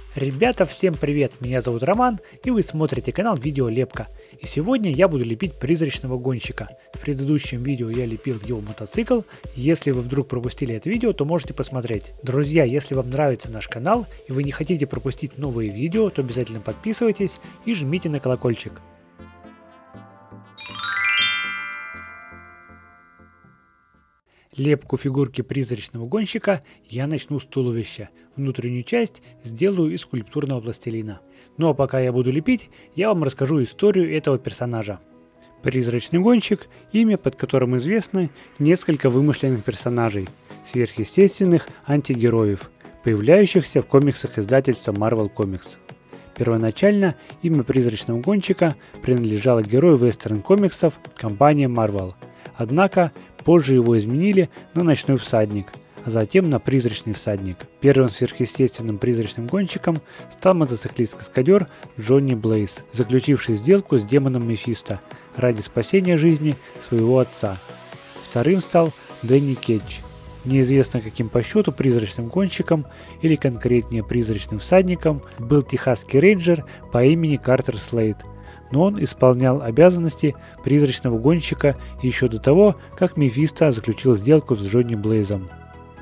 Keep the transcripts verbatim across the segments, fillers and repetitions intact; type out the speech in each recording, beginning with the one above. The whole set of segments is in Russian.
Ребята, всем привет! Меня зовут Роман, и вы смотрите канал Видеолепка. И сегодня я буду лепить призрачного гонщика. В предыдущем видео я лепил его мотоцикл. Если вы вдруг пропустили это видео, то можете посмотреть. Друзья, если вам нравится наш канал и вы не хотите пропустить новые видео, то обязательно подписывайтесь и жмите на колокольчик. Лепку фигурки призрачного гонщика я начну с туловища. Внутреннюю часть сделаю из скульптурного пластилина. Ну а пока я буду лепить, я вам расскажу историю этого персонажа. Призрачный гонщик – имя, под которым известны несколько вымышленных персонажей, сверхъестественных антигероев, появляющихся в комиксах издательства Marvel Comics. Первоначально имя призрачного гонщика принадлежало герою вестерн-комиксов компании Marvel. Однако позже его изменили на Ночной всадник, а затем на Призрачный всадник. Первым сверхъестественным призрачным гонщиком стал мотоциклист-каскадер Джонни Блейз, заключивший сделку с демоном Мефисто ради спасения жизни своего отца. Вторым стал Дэнни Кетч. Неизвестно каким по счету призрачным гонщиком или конкретнее призрачным всадником был техасский рейнджер по имени Картер Слейд, но он исполнял обязанности призрачного гонщика еще до того, как Мефисто заключил сделку с Джонни Блейзом.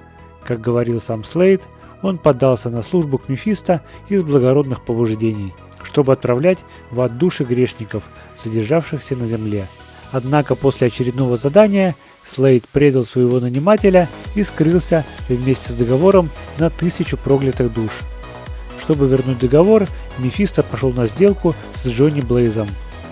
Как говорил сам Слейд, он поддался на службу к Мефисто из благородных побуждений, чтобы отправлять в ад души грешников, задержавшихся на земле. Однако после очередного задания Слейд предал своего нанимателя и скрылся вместе с договором на тысячу проклятых душ. Чтобы вернуть договор, Мефисто пошел на сделку с Джонни Блейзом.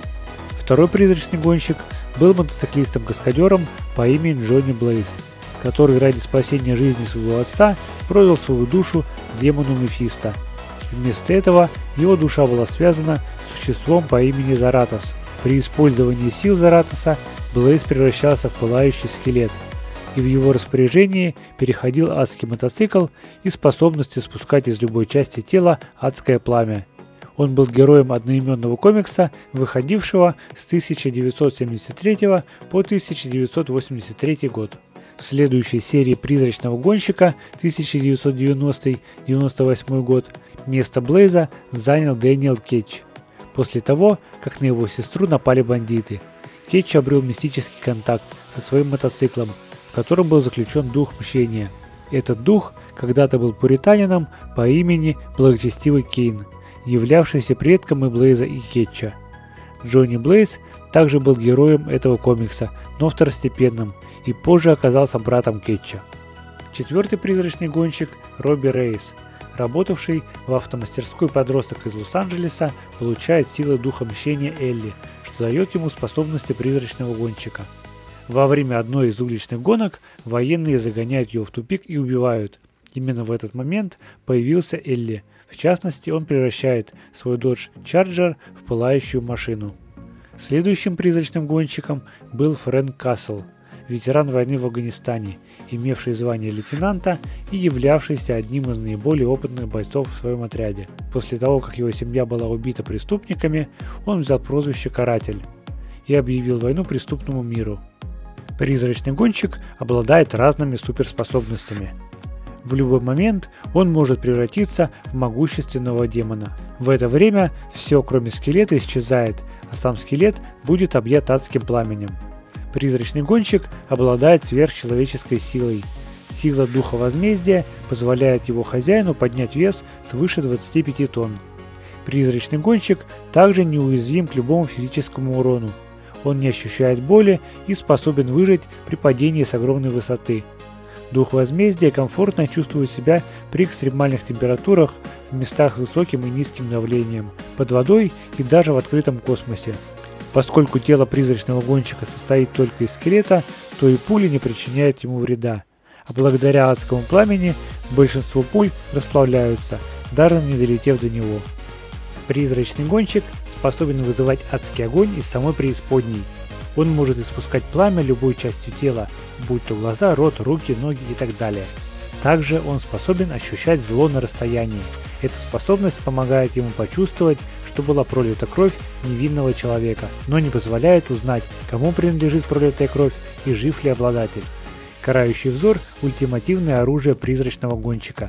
Второй призрачный гонщик был мотоциклистом-каскадером по имени Джонни Блейз, который ради спасения жизни своего отца продал свою душу демону Мефисто. Вместо этого его душа была связана с существом по имени Заратос. При использовании сил Заратоса Блейз превращался в пылающий скелет, и в его распоряжении переходил адский мотоцикл и способности спускать из любой части тела адское пламя. Он был героем одноименного комикса, выходившего с тысяча девятьсот семьдесят третьего по тысяча девятьсот восемьдесят третий год. В следующей серии «Призрачного гонщика» тысяча девятьсот девяностый — девяносто восьмой год место Блейза занял Дэниел Кетч. После того, как на его сестру напали бандиты, Кетч обрел мистический контакт со своим мотоциклом, в котором был заключен дух мщения. Этот дух когда-то был пуританином по имени Благочестивый Кейн, являвшийся предком и Блейза, и Кетча. Джонни Блейз также был героем этого комикса, но второстепенным, и позже оказался братом Кетча. Четвертый призрачный гонщик – Робби Рейс, работавший в автомастерской подросток из Лос-Анджелеса, получает силы духа мщения Элли, что дает ему способности призрачного гонщика. Во время одной из уличных гонок военные загоняют его в тупик и убивают. Именно в этот момент появился Элли. В частности, он превращает свой Dodge Charger в пылающую машину. Следующим призрачным гонщиком был Фрэнк Кассел, ветеран войны в Афганистане, имевший звание лейтенанта и являвшийся одним из наиболее опытных бойцов в своем отряде. После того, как его семья была убита преступниками, он взял прозвище «Каратель» и объявил войну преступному миру. Призрачный гонщик обладает разными суперспособностями. В любой момент он может превратиться в могущественного демона. В это время все, кроме скелета, исчезает, а сам скелет будет объят адским пламенем. Призрачный гонщик обладает сверхчеловеческой силой. Сила духа возмездия позволяет его хозяину поднять вес свыше двадцати пяти тонн. Призрачный гонщик также неуязвим к любому физическому урону. Он не ощущает боли и способен выжить при падении с огромной высоты. Дух возмездия комфортно чувствует себя при экстремальных температурах в местах с высоким и низким давлением, под водой и даже в открытом космосе. Поскольку тело призрачного гонщика состоит только из скелета, то и пули не причиняют ему вреда. А благодаря адскому пламени большинство пуль расплавляются, даже не долетев до него. Призрачный гонщик способен вызывать адский огонь из самой преисподней. Он может испускать пламя любой частью тела, будь то глаза, рот, руки, ноги и так далее. Также он способен ощущать зло на расстоянии. Эта способность помогает ему почувствовать, что была пролита кровь невинного человека, но не позволяет узнать, кому принадлежит пролитая кровь и жив ли обладатель. Карающий взор – ультимативное оружие призрачного гонщика.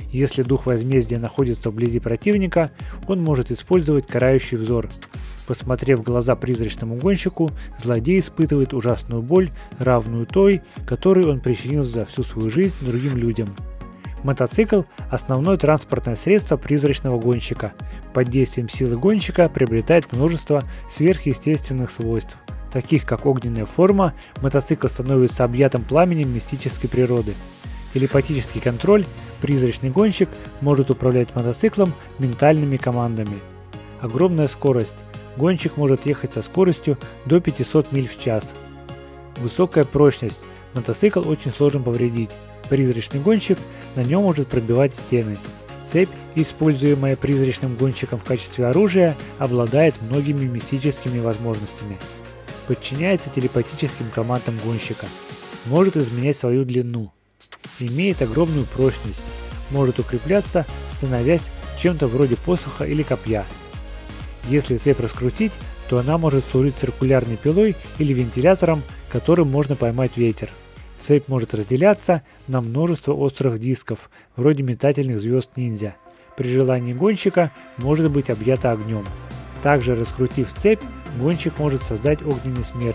Если дух возмездия находится вблизи противника, он может использовать карающий взор. Посмотрев в глаза призрачному гонщику, злодей испытывает ужасную боль, равную той, которую он причинил за всю свою жизнь другим людям. Мотоцикл – основное транспортное средство призрачного гонщика. Под действием силы гонщика приобретает множество сверхъестественных свойств, таких как огненная форма, мотоцикл становится объятым пламенем мистической природы. Телепатический контроль – призрачный гонщик может управлять мотоциклом ментальными командами. Огромная скорость – гонщик может ехать со скоростью до пятисот миль в час. Высокая прочность – мотоцикл очень сложно повредить. Призрачный гонщик на нем может пробивать стены. Цепь, используемая призрачным гонщиком в качестве оружия, обладает многими мистическими возможностями. Подчиняется телепатическим командам гонщика. Может изменять свою длину. Имеет огромную прочность. Может укрепляться, становясь чем-то вроде посоха или копья. Если цепь раскрутить, то она может служить циркулярной пилой или вентилятором, которым можно поймать ветер. Цепь может разделяться на множество острых дисков, вроде метательных звезд ниндзя. При желании гонщика может быть объята огнем. Также, раскрутив цепь, гонщик может создать огненный смерч.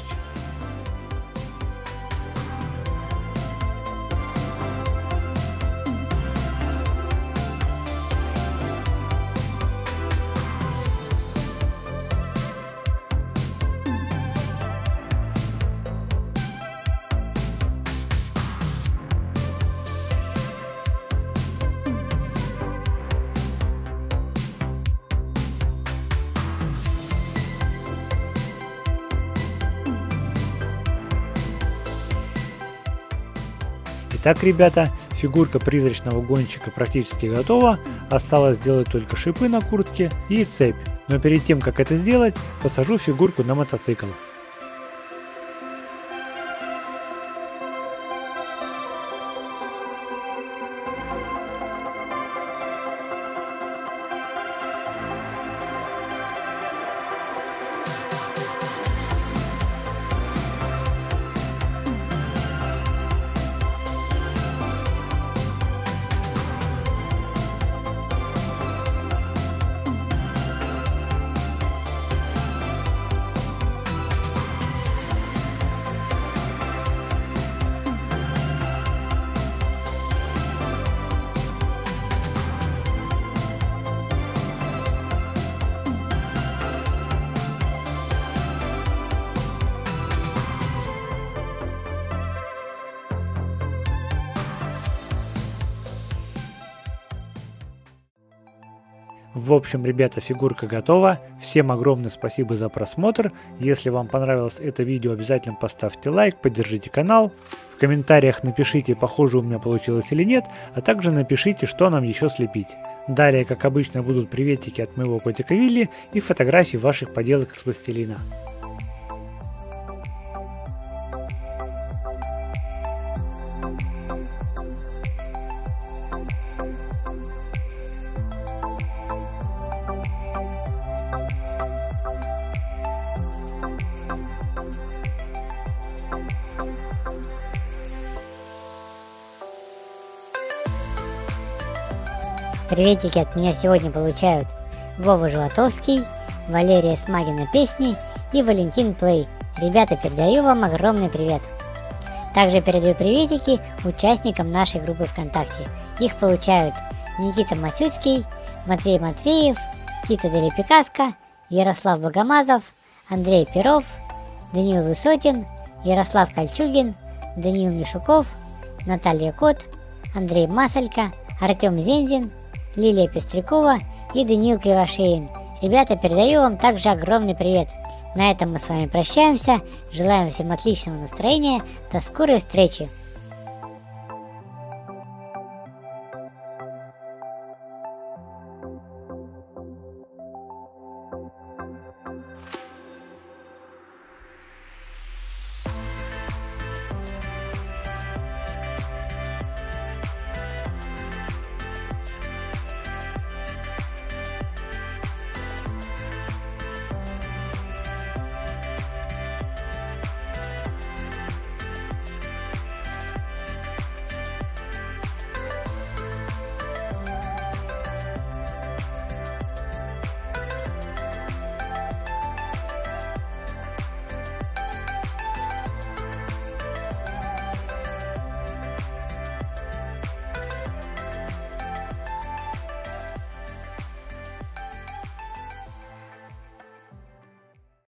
Итак, ребята, фигурка призрачного гонщика практически готова, осталось сделать только шипы на куртке и цепь. Но перед тем, как это сделать, посажу фигурку на мотоцикл. В общем, ребята, фигурка готова. Всем огромное спасибо за просмотр. Если вам понравилось это видео, обязательно поставьте лайк, поддержите канал. В комментариях напишите, похоже у меня получилось или нет, а также напишите, что нам еще слепить. Далее, как обычно, будут приветики от моего котика Вилли и фотографии ваших поделок из пластилина. Приветики от меня сегодня получают Вова Животовский, Валерия Смагина песни и Валентин Плей. Ребята, передаю вам огромный привет. Также передаю приветики участникам нашей группы ВКонтакте. Их получают Никита Масюцкий, Матвей Матвеев, Тита Делипикаска, Ярослав Богомазов, Андрей Перов, Даниил Высотин, Ярослав Кольчугин, Даниил Мишуков, Наталья Кот, Андрей Масалько, Артем Зензин, Лилия Пестрякова и Даниил Кривошеин. Ребята, передаю вам также огромный привет. На этом мы с вами прощаемся. Желаем всем отличного настроения. До скорой встречи.